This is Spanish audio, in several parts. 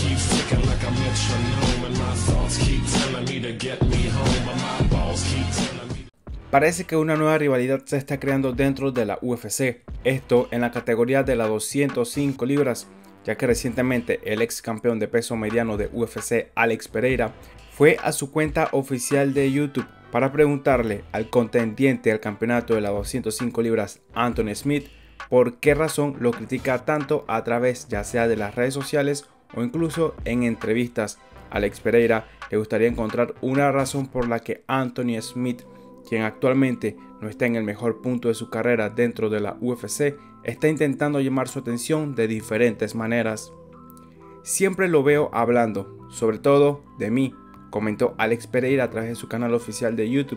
keeps ticking like a metronome, and my thoughts keep telling me to get me home, and my balls keep telling me. Parece que una nueva rivalidad se está creando dentro de la UFC, esto en la categoría de las 205 libras, ya que recientemente el ex campeón de peso mediano de UFC, Alex Pereira, fue a su cuenta oficial de YouTube para preguntarle al contendiente al campeonato de las 205 libras, Anthony Smith, por qué razón lo critica tanto a través ya sea de las redes sociales o incluso en entrevistas. A Alex Pereira le gustaría encontrar una razón por la que Anthony Smith, quien actualmente no está en el mejor punto de su carrera dentro de la UFC, está intentando llamar su atención de diferentes maneras. Siempre lo veo hablando, sobre todo de mí, comentó Alex Pereira a través de su canal oficial de YouTube.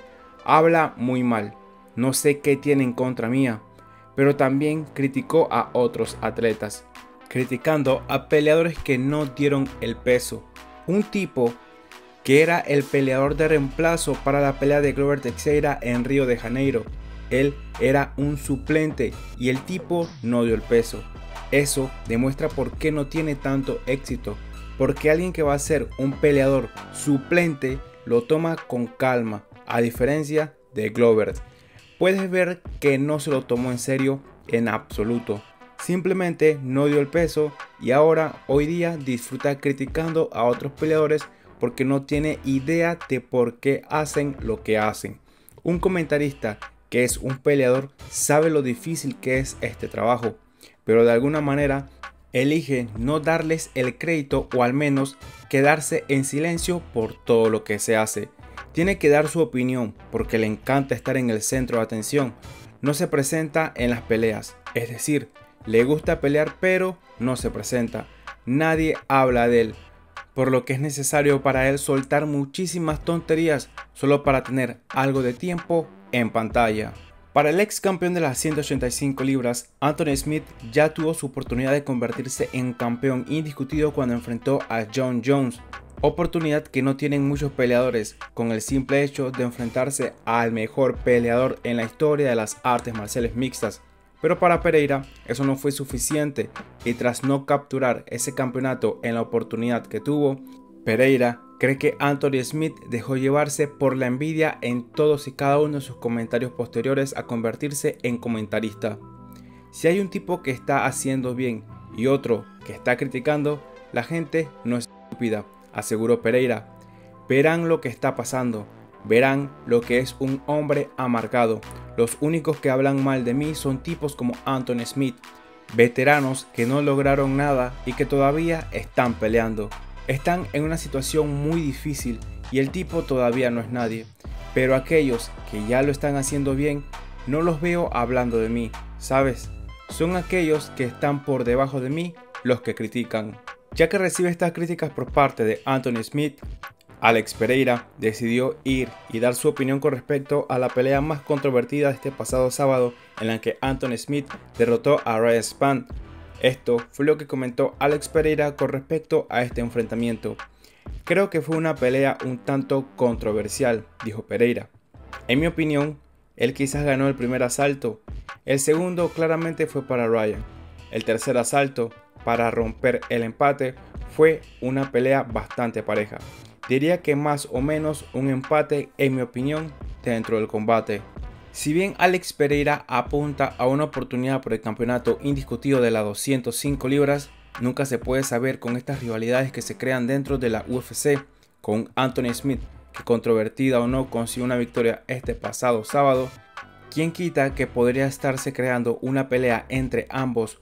Habla muy mal, no sé qué tiene en contra mía, pero también criticó a otros atletas, criticando a peleadores que no dieron el peso. Un tipo que era el peleador de reemplazo para la pelea de Glover Teixeira en Río de Janeiro. Él era un suplente y el tipo no dio el peso. Eso demuestra por qué no tiene tanto éxito, porque alguien que va a ser un peleador suplente lo toma con calma, a diferencia de Glover. Puedes ver que no se lo tomó en serio en absoluto. Simplemente no dio el peso y ahora hoy día disfruta criticando a otros peleadores porque no tiene idea de por qué hacen lo que hacen. Un comentarista que es un peleador sabe lo difícil que es este trabajo, pero de alguna manera elige no darles el crédito o al menos quedarse en silencio por todo lo que se hace. Tiene que dar su opinión porque le encanta estar en el centro de atención. No se presenta en las peleas, es decir, le gusta pelear pero no se presenta. Nadie habla de él, por lo que es necesario para él soltar muchísimas tonterías solo para tener algo de tiempo en pantalla. Para el ex campeón de las 185 libras, Anthony Smith ya tuvo su oportunidad de convertirse en campeón indiscutido cuando enfrentó a Jon Jones, oportunidad que no tienen muchos peleadores con el simple hecho de enfrentarse al mejor peleador en la historia de las artes marciales mixtas. Pero para Pereira eso no fue suficiente y tras no capturar ese campeonato en la oportunidad que tuvo, Pereira cree que Anthony Smith dejó llevarse por la envidia en todos y cada uno de sus comentarios posteriores a convertirse en comentarista. Si hay un tipo que está haciendo bien y otro que está criticando, la gente no es estúpida, aseguró Pereira. Verán lo que está pasando, verán lo que es un hombre amargado. Los únicos que hablan mal de mí son tipos como Anthony Smith, veteranos que no lograron nada y que todavía están peleando. Están en una situación muy difícil y el tipo todavía no es nadie. Pero aquellos que ya lo están haciendo bien, no los veo hablando de mí, ¿sabes? Son aquellos que están por debajo de mí los que critican. Ya que recibe estas críticas por parte de Anthony Smith, Alex Pereira decidió ir y dar su opinión con respecto a la pelea más controvertida de este pasado sábado en la que Anthony Smith derrotó a Ryan Spann. Esto fue lo que comentó Alex Pereira con respecto a este enfrentamiento. Creo que fue una pelea un tanto controversial, dijo Pereira. En mi opinión, él quizás ganó el primer asalto. El segundo claramente fue para Ryan. El tercer asalto, para romper el empate, fue una pelea bastante pareja. Diría que más o menos un empate en mi opinión dentro del combate. Si bien Alex Pereira apunta a una oportunidad por el campeonato indiscutido de las 205 libras, nunca se puede saber con estas rivalidades que se crean dentro de la UFC, con Anthony Smith, que controvertida o no consiguió una victoria este pasado sábado. ¿Quién quita que podría estarse creando una pelea entre ambos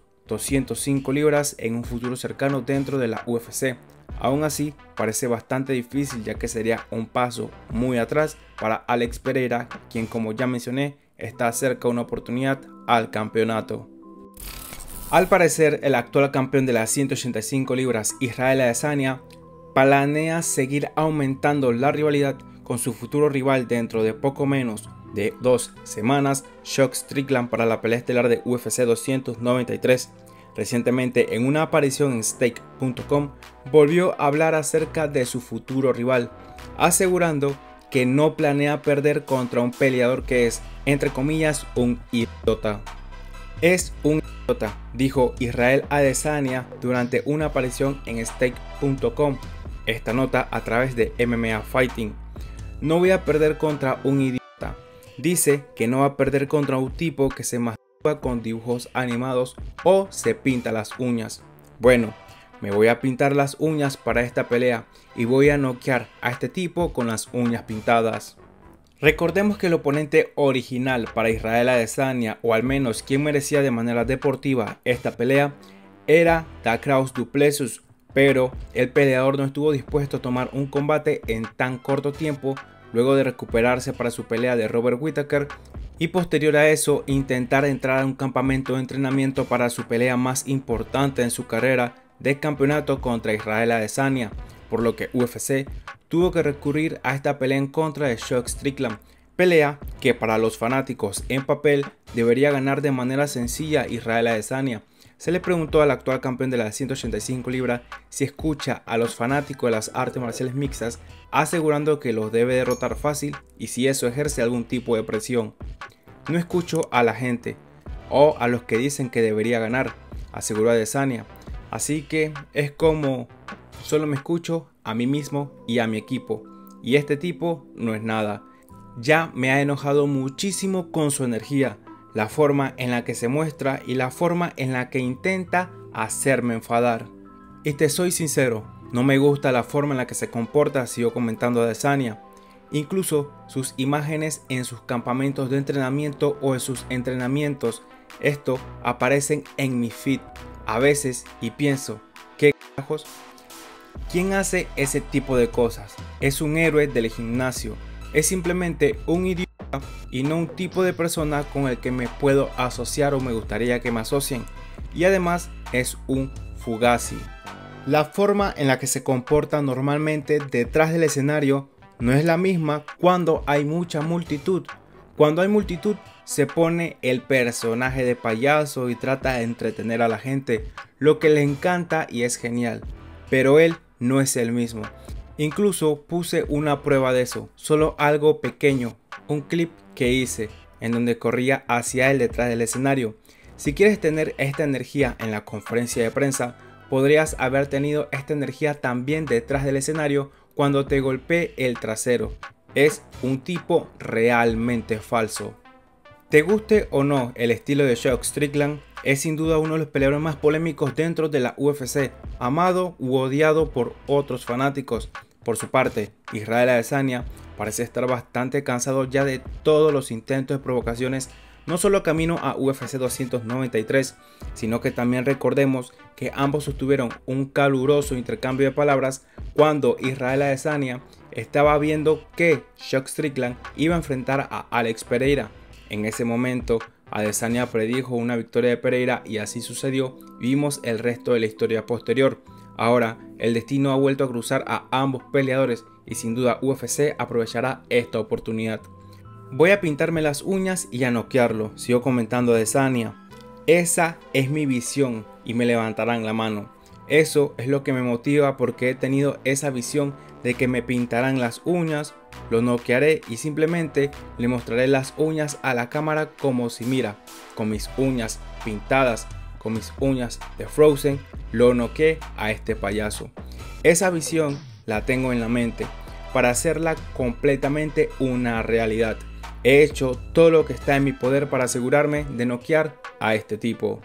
205 libras en un futuro cercano dentro de la UFC? Aún así, parece bastante difícil ya que sería un paso muy atrás para Alex Pereira, quien como ya mencioné, está cerca de una oportunidad al campeonato. Al parecer, el actual campeón de las 185 libras, Israel Adesanya, planea seguir aumentando la rivalidad con su futuro rival dentro de poco menos de 2 semanas, Sean Strickland, para la pelea estelar de UFC 293. Recientemente, en una aparición en Stake.com, volvió a hablar acerca de su futuro rival, asegurando que no planea perder contra un peleador que es, entre comillas, un idiota. Es un idiota, dijo Israel Adesanya durante una aparición en Stake.com. Esta nota a través de MMA Fighting. No voy a perder contra un idiota. Dice que no va a perder contra un tipo que se masturba con dibujos animados o se pinta las uñas. Bueno, me voy a pintar las uñas para esta pelea y voy a noquear a este tipo con las uñas pintadas. Recordemos que el oponente original para Israel Adesanya, o al menos quien merecía de manera deportiva esta pelea, era Takraus du Plessis, pero el peleador no estuvo dispuesto a tomar un combate en tan corto tiempo luego de recuperarse para su pelea de Robert Whittaker y posterior a eso intentar entrar a un campamento de entrenamiento para su pelea más importante en su carrera de campeonato contra Israel Adesanya, por lo que UFC tuvo que recurrir a esta pelea en contra de Sean Strickland, pelea que para los fanáticos en papel debería ganar de manera sencilla Israel Adesanya. Se le preguntó al actual campeón de las 185 libras si escucha a los fanáticos de las artes marciales mixtas, asegurando que los debe derrotar fácil y si eso ejerce algún tipo de presión. No escucho a la gente o a los que dicen que debería ganar, aseguró Adesanya. Así que es como solo me escucho a mí mismo y a mi equipo. Y este tipo no es nada. Ya me ha enojado muchísimo con su energía, la forma en la que se muestra y la forma en la que intenta hacerme enfadar. Y te soy sincero, no me gusta la forma en la que se comporta, siguió comentando Adesanya. Incluso sus imágenes en sus campamentos de entrenamiento o en sus entrenamientos, esto aparecen en mi feed a veces y pienso, ¿qué carajos? ¿Quién hace ese tipo de cosas? Es un héroe del gimnasio, es simplemente un idiota y no un tipo de persona con el que me puedo asociar o me gustaría que me asocien. Y además es un fugazi. La forma en la que se comporta normalmente detrás del escenario no es la misma cuando hay mucha multitud. Cuando hay multitud se pone el personaje de payaso y trata de entretener a la gente, lo que le encanta y es genial. Pero él no es el mismo. Incluso puse una prueba de eso, solo algo pequeño, un clip que hice en donde corría hacia él detrás del escenario. Si quieres tener esta energía en la conferencia de prensa, podrías haber tenido esta energía también detrás del escenario cuando te golpee el trasero. Es un tipo realmente falso. Te guste o no el estilo de Sean Strickland, es sin duda uno de los peleadores más polémicos dentro de la UFC, amado u odiado por otros fanáticos. Por su parte, Israel Adesanya parece estar bastante cansado ya de todos los intentos de provocaciones, no solo camino a UFC 293, sino que también recordemos que ambos sostuvieron un caluroso intercambio de palabras cuando Israel Adesanya estaba viendo que Sean Strickland iba a enfrentar a Alex Pereira. En ese momento, Adesanya predijo una victoria de Pereira y así sucedió. Vimos el resto de la historia posterior. Ahora, el destino ha vuelto a cruzar a ambos peleadores y sin duda UFC aprovechará esta oportunidad. Voy a pintarme las uñas y a noquearlo, siguió comentando Adesanya. Esa es mi visión y me levantarán la mano. Eso es lo que me motiva porque he tenido esa visión de que me pintarán las uñas, lo noquearé y simplemente le mostraré las uñas a la cámara como si mira, con mis uñas pintadas, con mis uñas de Frozen, lo noqueé a este payaso. Esa visión la tengo en la mente para hacerla completamente una realidad. He hecho todo lo que está en mi poder para asegurarme de noquear a este tipo.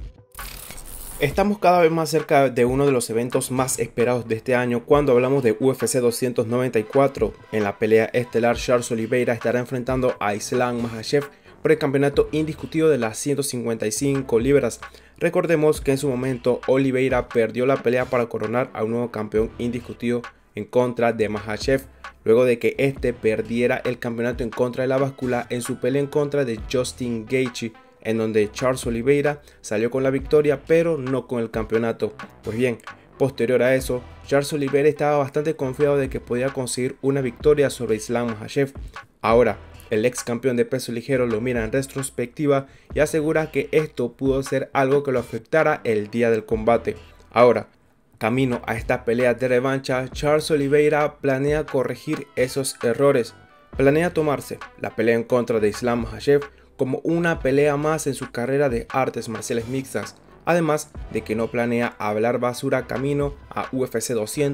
Estamos cada vez más cerca de uno de los eventos más esperados de este año cuando hablamos de UFC 294. En la pelea estelar, Charles Oliveira estará enfrentando a Islam Makhachev por el campeonato indiscutido de las 155 libras. Recordemos que en su momento Oliveira perdió la pelea para coronar a un nuevo campeón indiscutido en contra de Makhachev, luego de que este perdiera el campeonato en contra de la báscula en su pelea en contra de Justin Gaethje, en donde Charles Oliveira salió con la victoria pero no con el campeonato. Pues bien, posterior a eso, Charles Oliveira estaba bastante confiado de que podía conseguir una victoria sobre Islam Makhachev. Ahora, el ex campeón de peso ligero lo mira en retrospectiva y asegura que esto pudo ser algo que lo afectara el día del combate. Ahora, camino a esta pelea de revancha, Charles Oliveira planea corregir esos errores. Planea tomarse la pelea en contra de Islam Makhachev como una pelea más en su carrera de artes marciales mixtas, además de que no planea hablar basura camino a UFC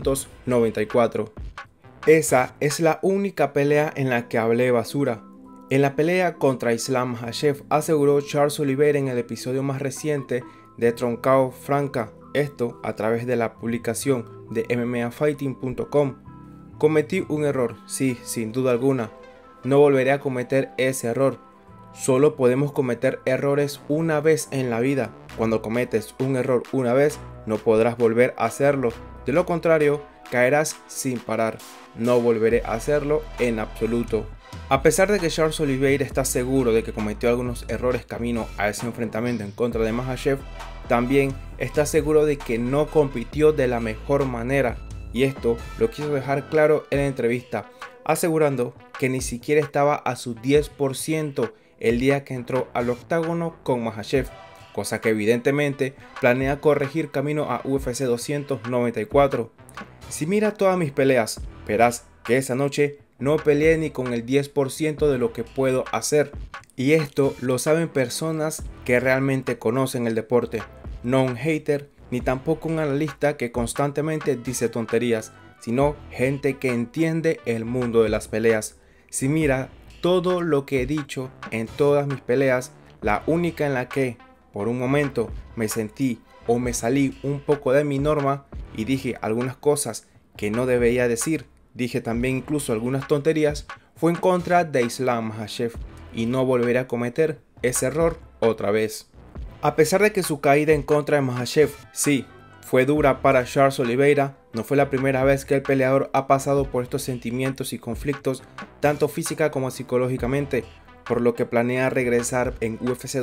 294. Esa es la única pelea en la que hablé basura. En la pelea contra Islam Makhachev aseguró Charles Oliveira en el episodio más reciente de Troncao Franca, esto a través de la publicación de MMAfighting.com. Cometí un error, sí, sin duda alguna. No volveré a cometer ese error. Solo podemos cometer errores una vez en la vida. Cuando cometes un error una vez, no podrás volver a hacerlo. De lo contrario, caerás sin parar. No volveré a hacerlo en absoluto. A pesar de que Charles Oliveira está seguro de que cometió algunos errores camino a ese enfrentamiento en contra de Makhachev, también está seguro de que no compitió de la mejor manera. Y esto lo quiso dejar claro en la entrevista, asegurando que ni siquiera estaba a su 10% el día que entró al octágono con Makhachev, cosa que evidentemente planea corregir camino a UFC 294. Si mira todas mis peleas, verás que esa noche no peleé ni con el 10% de lo que puedo hacer. Y esto lo saben personas que realmente conocen el deporte, no un hater ni tampoco un analista que constantemente dice tonterías, sino gente que entiende el mundo de las peleas. Si mira todo lo que he dicho en todas mis peleas, la única en la que por un momento me sentí o me salí un poco de mi norma y dije algunas cosas que no debería decir, dije también incluso algunas tonterías, fue en contra de Islam Makhachev, y no volveré a cometer ese error otra vez. A pesar de que su caída en contra de Makhachev, sí, fue dura para Charles Oliveira, no fue la primera vez que el peleador ha pasado por estos sentimientos y conflictos, tanto física como psicológicamente, por lo que planea regresar en UFC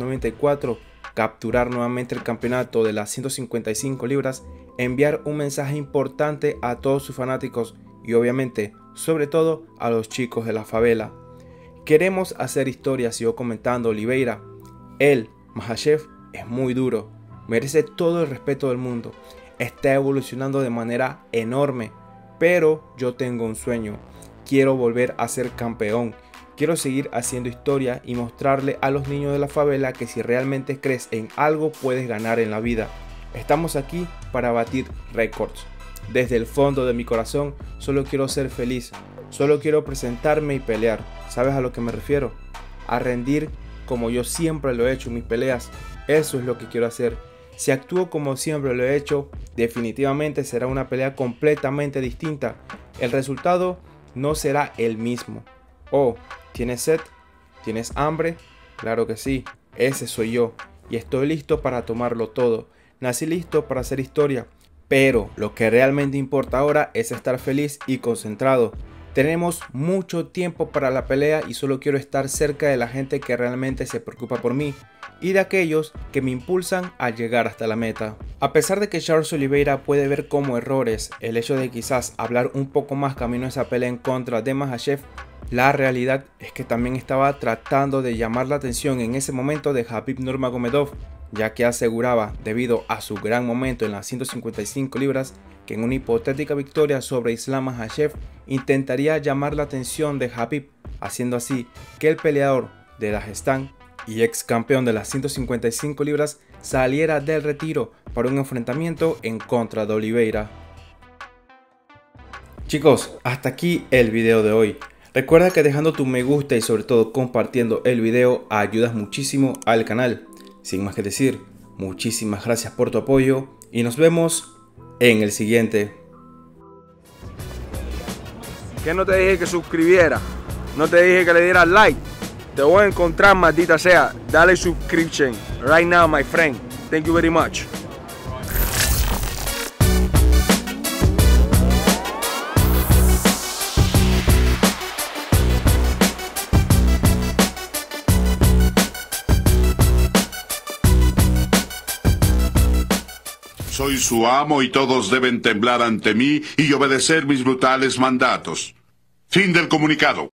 294, capturar nuevamente el campeonato de las 155 libras, enviar un mensaje importante a todos sus fanáticos y obviamente, sobre todo, a los chicos de la favela. Queremos hacer historia, siguió comentando Oliveira. Él, Makhachev, es muy duro, merece todo el respeto del mundo, está evolucionando de manera enorme, pero yo tengo un sueño, quiero volver a ser campeón, quiero seguir haciendo historia y mostrarle a los niños de la favela que si realmente crees en algo puedes ganar en la vida. Estamos aquí para batir récords. Desde el fondo de mi corazón solo quiero ser feliz, solo quiero presentarme y pelear. ¿Sabes a lo que me refiero? A rendir como yo siempre lo he hecho en mis peleas. Eso es lo que quiero hacer. Si actúo como siempre lo he hecho, definitivamente será una pelea completamente distinta. El resultado no será el mismo. Oh, ¿tienes sed? ¿Tienes hambre? Claro que sí, ese soy yo. Y estoy listo para tomarlo todo. Nací listo para hacer historia. Pero lo que realmente importa ahora es estar feliz y concentrado. Tenemos mucho tiempo para la pelea y solo quiero estar cerca de la gente que realmente se preocupa por mí y de aquellos que me impulsan a llegar hasta la meta. A pesar de que Charles Oliveira puede ver como errores el hecho de quizás hablar un poco más camino a esa pelea en contra de Makhachev, la realidad es que también estaba tratando de llamar la atención en ese momento de Khabib Nurmagomedov, ya que aseguraba, debido a su gran momento en las 155 libras, que en una hipotética victoria sobre Islam Makhachev intentaría llamar la atención de Khabib, haciendo así que el peleador de Dagestán y ex campeón de las 155 libras saliera del retiro para un enfrentamiento en contra de Oliveira. Chicos, hasta aquí el video de hoy. Recuerda que dejando tu me gusta y sobre todo compartiendo el video ayudas muchísimo al canal. Sin más que decir, muchísimas gracias por tu apoyo y nos vemos en el siguiente. Que no te dije que suscribiera, no te dije que le dieras like. Te voy a encontrar, maldita sea. Dale subscription right now, my friend. Thank you very much. Soy su amo y todos deben temblar ante mí y obedecer mis brutales mandatos. Fin del comunicado.